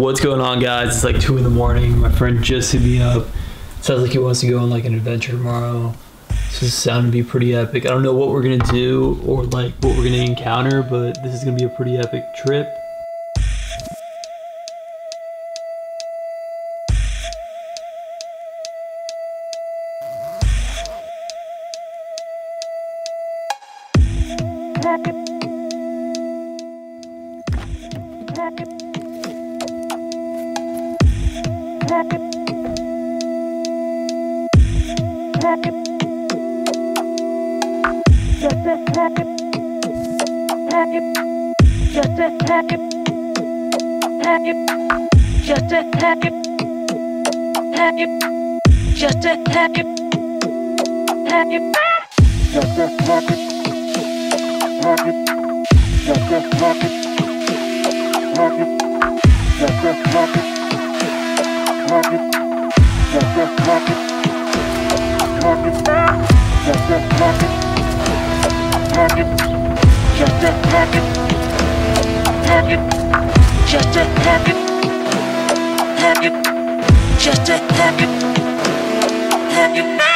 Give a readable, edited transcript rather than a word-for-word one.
What's going on, guys? It's like 2 in the morning. My friend just hit me up. Sounds like he wants to go on like an adventure tomorrow. This is sounding to be pretty epic. I don't know what we're gonna do or like what we're gonna encounter, but this is gonna be a pretty epic trip. Just a